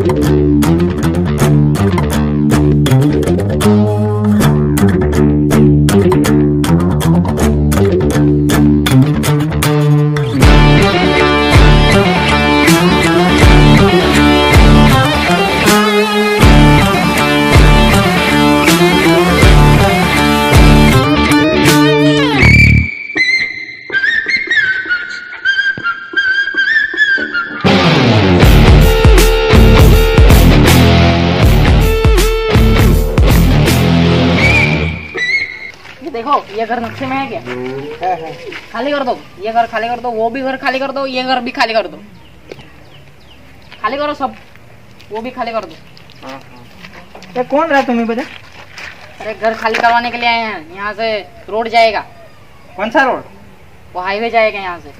देखो ये घर नक्शे में है क्या? है। खाली कर दो, ये घर खाली कर दो, वो भी घर खाली कर दो, ये घर भी खाली कर दो, खाली करो सब, वो भी खाली कर दो। ये कौन रहा तुम्हें बता? अरे घर खाली करवाने के लिए आए हैं, यहाँ से रोड जाएगा। कौन सा रोड? वो हाईवे जाएगा यहाँ से।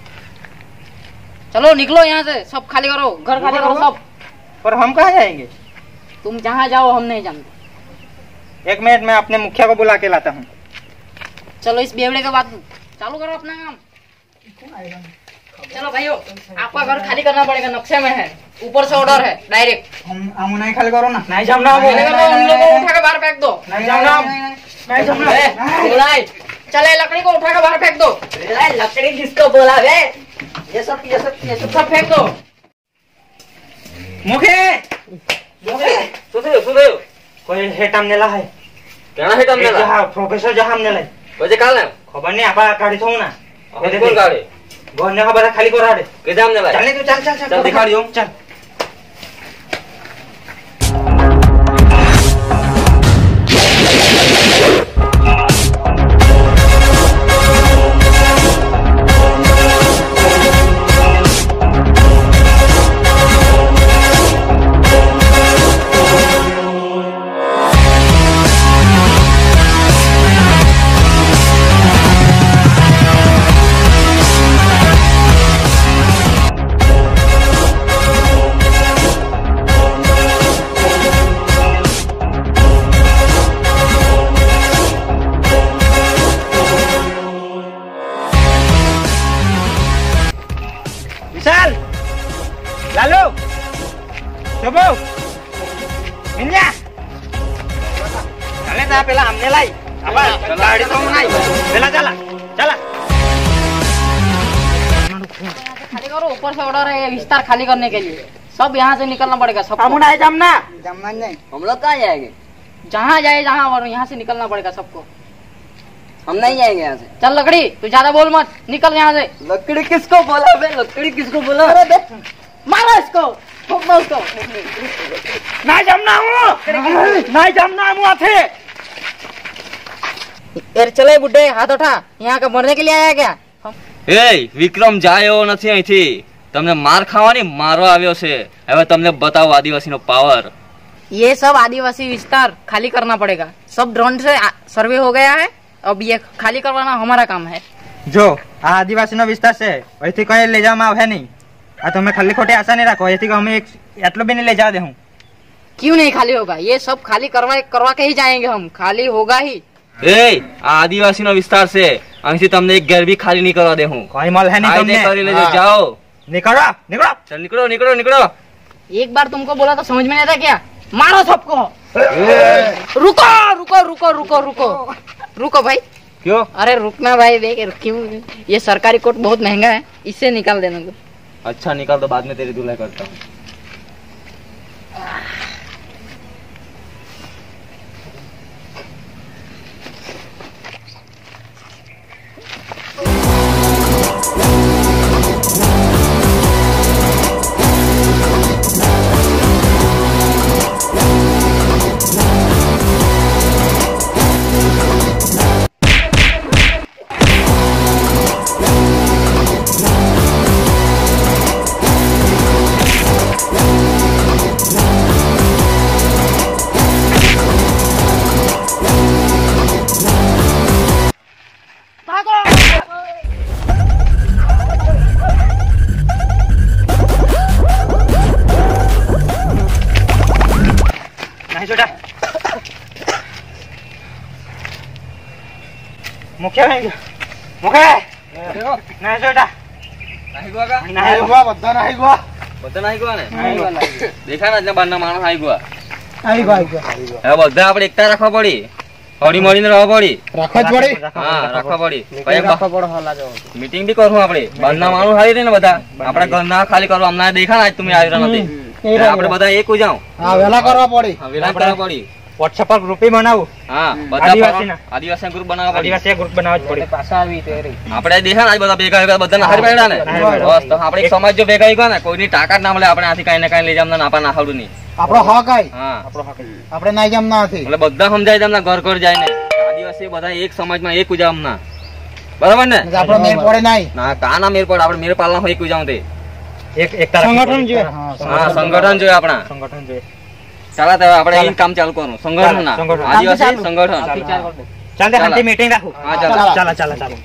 चलो निकलो यहाँ से, सब खाली करो, घर खाली करो सब। और हम कहाँ जाएंगे? तुम जहाँ जाओ हम नहीं जानते। 1 मिनट में अपने मुखिया को बुला के लाता हूँ। चलो इस बेवड़े के बाद चालू करो अपना काम। चलो भाइयों, आपका घर खाली करना पड़ेगा, नक्शे में है, ऊपर से ऑर्डर है डायरेक्ट। हम नहीं खाली करो ना। नहीं जमना, हम लोगों को उठा के बाहर फेंक दो। नहीं जमना। चले लकड़ी को उठा के बाहर फेंक दो। लकड़ी किसको बोला बे? ये सब फेंक दो। मुखे सुधे कोई हेटाम नेला है। क्या हेटाम नेला? जहाँ प्रोफेसर जहाँ नेला है। वैसे काल है खबर नहीं आपा गाड़ी थो ना। कौन गाड़ी? गोन्या खबर खाली करा रे। के जाम नेला? चल तू चल दिखा दियो। चल। विशाल, लालू, शोभू, मिन्या, चले ता पेला हमने लाई, apa गाड़ी तो नहीं, पेला चला, खाली करो, ऊपर से ऑर्डर है विस्तार खाली करने के लिए, सब यहाँ से निकलना पड़ेगा सब। हम नहीं जमना नहीं, हम लोग कहाँ जाएंगे? जहाँ जाए जहाँ, और यहाँ से निकलना पड़ेगा सबको। हम नहीं जाएंगे यहाँ से। चल लकड़ी, तू ज्यादा बोल मत, निकल यहाँ से। लकड़ी किसको बोला बे? लकड़ी किसको बोला? मारो इसको, ठोक दो उसको। नहीं जमना हूँ आथे। यार चले बुड्ढे, हाथ उठा, यहाँ का मरने के लिए आया क्या? ए વિક્રમ જાયો નથી અહીંથી, તમને માર ખાવાની મારવા આવ્યો છે। હવે તમને બતાવો આદિવાસીનો પાવર। ये सब आदिवासी विस्तार खाली करना पड़ेगा, सब ड्रोन से सर्वे हो गया है, अब ये खाली करवाना हमारा काम है। जो आदिवासी नो विस्तार से वैसे कहीं ले जाओ है नहीं, तुम्हें खाली खोटे आशा नहीं रखो, ऐसी हमें एटलो भी नहीं ले जा दे हूँ। क्यों नहीं खाली होगा? ये सब खाली करवा के ही जाएंगे हम, खाली होगा ही। ए आदिवासी नो विस्तार से અહીંથી તમને એક ઘર भी खाली नहीं करवा दे हूँ। कोई मल है नहीं तुमने, કરી લેજો, जाओ निकलो। चल निकलो। एक बार तुमको बोला तो समझ में नहीं था क्या? मारो सबको। रुको भाई। क्यों? अरे रुकना भाई, देख क्यों, ये सरकारी कोर्ट बहुत महंगा है, इससे निकाल देना तो। अच्छा निकाल दो, बाद में तेरी धुलाई करता हूँ। मुख्य नहीं नहीं छोटा नहीं हुआ बद्दा नहीं हुआ બધા નાઈ ગયા ને આવી ગયો, આવી ગયો. દેખાય ને એટલે બારના માણસ આવી ગયા આવી ગયો હવે બધા આપણે એકતા રાખવા પડી હળી મળીને રહેવા પડી રાખવા જ પડે હા રાખવા પડી પડો હલા જો મીટિંગ બી કરું આપણે બારના માણસ આવી રહી ને બધા આપણા ઘર ના ખાલી કરવા હમણાં દેખા ને આજ તમે આવી રહ્યા નથી એટલે આપણે બધા એક જાઉં હા વેલા કરવા પડે વિલાપ કરવા પડી વોટ્સએપ પર ગ્રુપ બનાવું હા આદિવાસીના. બધા આદિવાસી ગ્રુપ બનાવવા પડી આદિવાસી ગ્રુપ બનાવવા જ પડે. પાછા આવી તે રહી આપણે દેખા ને આજ બધા ભેગા ભેગા બધા હારી પડ્યા ને બસ તો આપણે એક સમાજ જો ભેગા ગયા ને કોઈની તાકાત ના મળે આપણે આથી કઈ ને કઈ લઈ જામ ના આપા નાખડું નહીં આપણો હક આય હા આપણે ના જેમ ના નથી એટલે બધા સમજાય તમને ઘર ઘર જાય ને આદિવાસી બધા એક સમાજમાં એક ઉજામ ના બરાબર ને આપણો મેળ પડે નહીં ના કા ના મેર પડ આપણે મેર પાલના હોય એક ઉજામ તે એકતા સંગઠન જોઈએ હા સંગઠન જોઈએ આપણા સંગઠન જોઈએ. ચાલો તો આપણે અહીં કામ ચાલુ કરવું સંગઠન ના સંગઠન. આદિવાસી સંગઠન વિચાર કર દો ચાલ દે શાંતિ મીટિંગ રાખું. હા ચાલો ચાલો ચાલો ચાલો.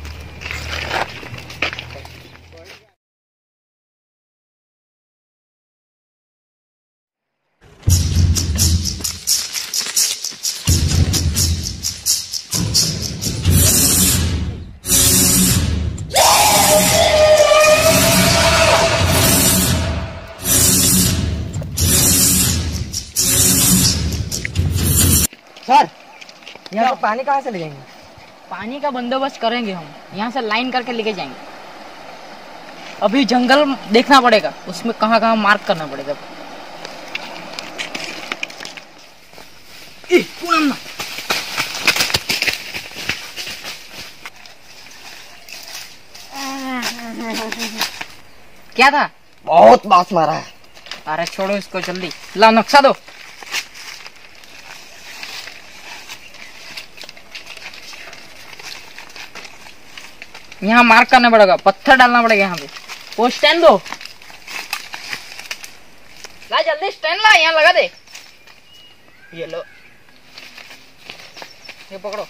सर यहाँ से पानी कहाँ से ले जाएंगे? पानी का बंदोबस्त करेंगे हम यहाँ से लाइन करके लेके जाएंगे अभी जंगल देखना पड़ेगा उसमें कहाँ कहाँ मार्क करना पड़ेगा पूनम ना क्या था? बहुत बात मारा है अरे छोड़ो इसको जल्दी ला नक्शा दो यहाँ मार्क करना पड़ेगा पत्थर डालना पड़ेगा यहाँ पे वो स्टैंड दो ला जल्दी स्टैंड ला यहाँ लगा दे ये लो ये पकड़ो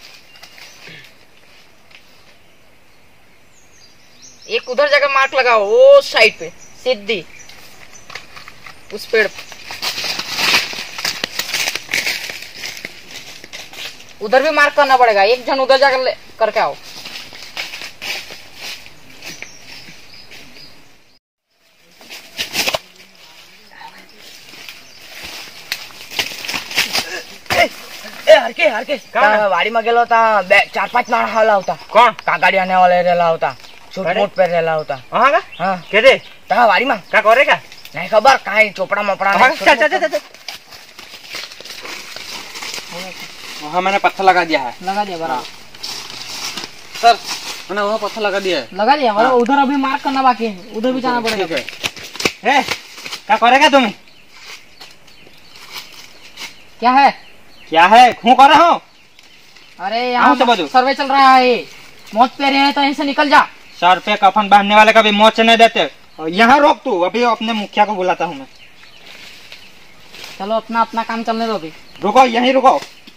एक उधर जगह मार्क लगाओ वो साइड पे सीधी उस पेड़ पे उधर भी मार्क करना पड़ेगा एक जन उधर जाकर करके आओ વાડીમાં ગયેલો હતા 4-5 માણસ હલાવતા કોણ? કાકાડિયા ને ઓલે રેલા હતા સૂટ બૂટ પહેરેલા હતા હા કા હા કે દે તા વાડીમાં કા કરે કા નહીં ખબર કાંઈ ચોપડા મપડા હા ચાલ ચાલ ચાલ. वहाँ मैंने पत्थर लगा दिया है लगा दिया बराबर सर मैंने वहाँ पत्थर लगा दिया है लगा दिया बराबर उधर अभी मार्क करना बाकी है उधर भी जाना पड़ेगा ए क्या करेगा तुम क्या है क्या है हूँ कर रहा हूँ अरे आओ तो यहाँ बदो। सर्वे चल रहा है मौत पे रहे हैं तो यहीं से निकल जा सर पे कफन बांधने वाले कभी मौत से नहीं देते और यहाँ रोक तू अभी अपने मुखिया को बुलाता हूँ मैं चलो अपना अपना काम चलने दो अभी रुको यहीं रुको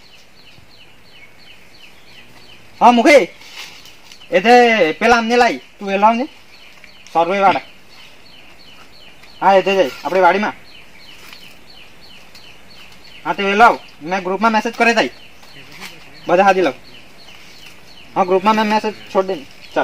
हाँ मुखी इधे पेला हमने लाई तू એ લાવ ને સર્વે વાળા હા એ જઈ આપણી વાડીમાં હા તે લાવ મેં ગ્રુપમાં મેસેજ કરી દઈ બધા હાજી લાવ હા ગ્રુપમાં મેં મેસેજ છોડ દે ચાલ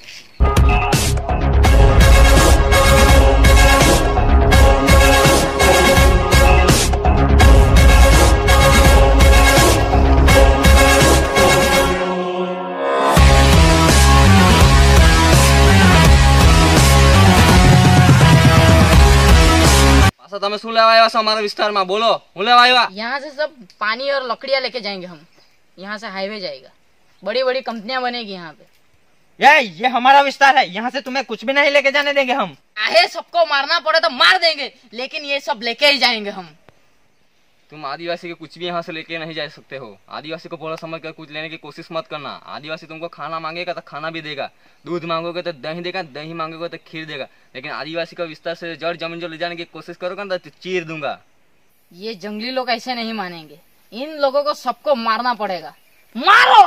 પાછા તમે શું લેવા આવ્યા છો અમારા વિસ્તારમાં બોલો હું લેવા આવ્યા यहाँ से सब पानी और लकड़ियाँ लेके जाएंगे हम यहाँ से हाईवे जाएगा बड़ी बड़ी कंपनियां बनेगी यहाँ पे ये हमारा विस्तार है यहाँ से तुम्हें कुछ भी नहीं लेके जाने देंगे हम आहे सबको मारना पड़े तो मार देंगे लेकिन ये सब लेके ही जाएंगे हम तुम आदिवासी के कुछ भी यहाँ से लेके नहीं जा सकते हो आदिवासी को बोला समझ कर कुछ लेने की कोशिश मत करना आदिवासी तुमको खाना मांगेगा तो खाना भी देगा दूध मांगोगे तो दही देगा दही मांगोगे तो खीर देगा लेकिन आदिवासी का विस्तार से जड़ जमीन जो ले जाने की कोशिश करोगे ना तो चीर दूंगा ये जंगली लोग ऐसे नहीं मानेंगे इन लोगों को सबको मारना पड़ेगा मारो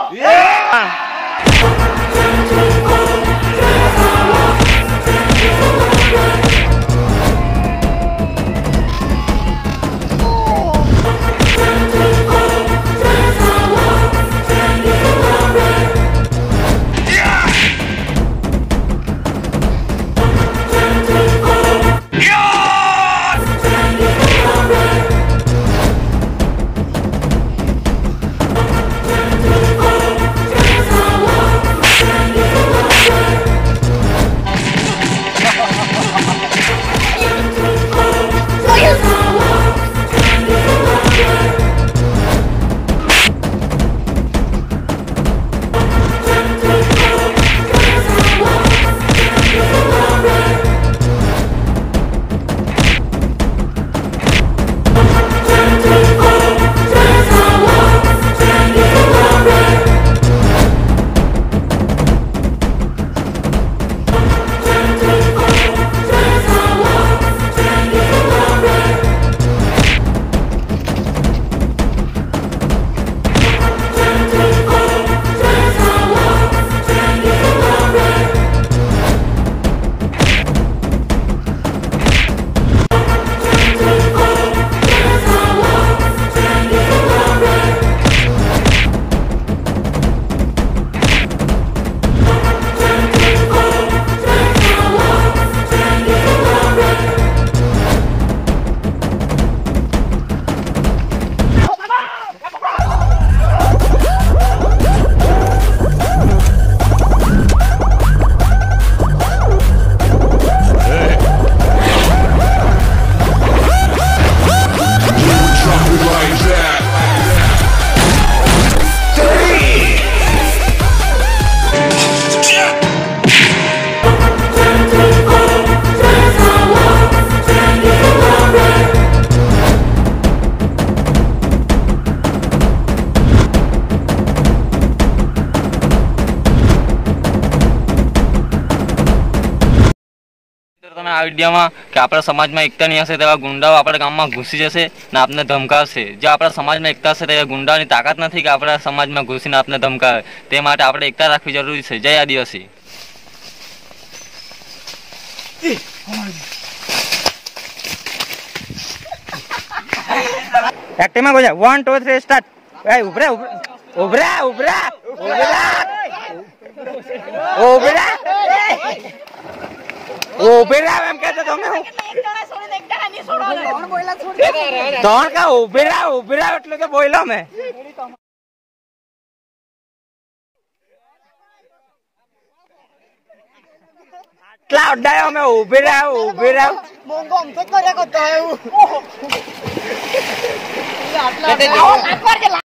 આ વિડીયોમાં કે આપણા સમાજમાં એકતા નહીં હશે તેવા ગુંડાઓ આપણા ગામમાં ઘૂસી જશે ને આપને ધમકાવશે. જો આપણા સમાજમાં એકતા હશે તેવા ગુંડાઓની તાકાત નથી કે આપણા સમાજમાં ઘૂસીને આપને ધમકાવે. તે માટે આપણે એકતા રાખવી જરૂરી છે. જય આદિવાસી. એક્ટિંગમાં બોલ 1 2 3 સ્ટાર્ટ. એ ઉભરા ઉભરા ઉભરા ઉભરા ઉભરા એમ કહેતો તમે હું ત્રણ કા ઉભરા એટલે કે બોલ્યો મેં આટલા અડાયો મેં ઉભરા મોંઘો અમથો કર્યા કરતો એવું